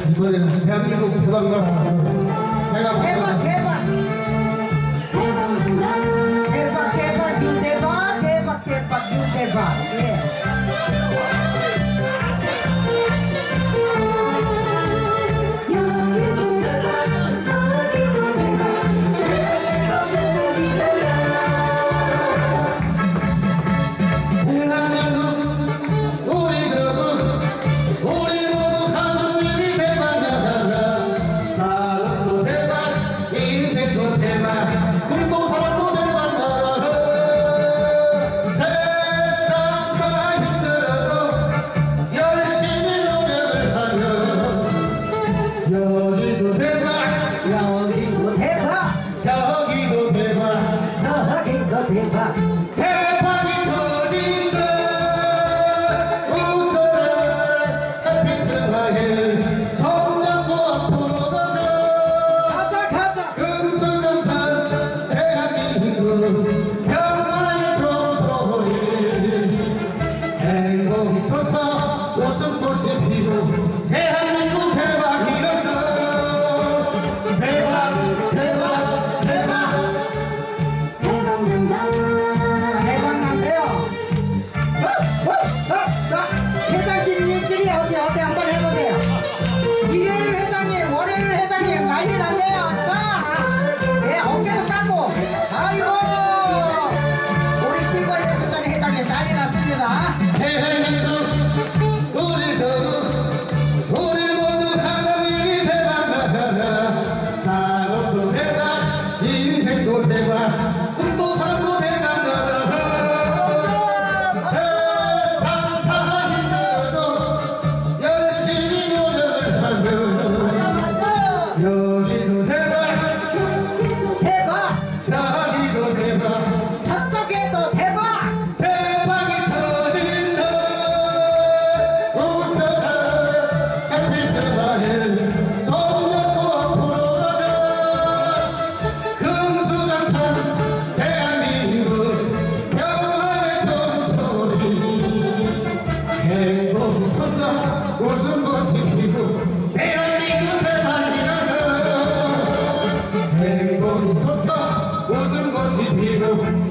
이번에는 대한민국 대박나라 제가 대박 대박 대박 대박 윤대박 대박 대박 윤대박. 예. 여기도 대박 여기도 대박 저기도 대박 저기도 대박 대박이 터진다 웃어라 햇빛 스마일 손잡고 앞으로 가자 가자 가자 금수강산 대한민국 평화의 종소리 행복이 솟아 웃음꽃이 피고 대한민국 대박이란다 대박 대박 대박 대박 나세요. 자 회장님들이 어디 한번 해보세요. 일요일 회장님 월요일 회장님 난리 났네요. 자 예, 어깨도 까고 아이고 우리 실버 예술단 회장님 난리 났습니다. 대한민국 우리 서구 우리 모두 하나님이 대박 나가라 산업도 대박 인생도 대박 꿈도 삶도 대박 나가라 세상 사신들도 열심히 노력을 하면 여기도 대박 대박 저기도 대박 저쪽에도 대박 대박이 터진다 웃어라 햇빛 스마일 손잡고 앞으로 가자 금수강산 대한민국 평화의 종소리 행복이 솟아 웃음꽃이 피고 대한민국 대박이라다 행복이 솟아 웃음꽃이 피고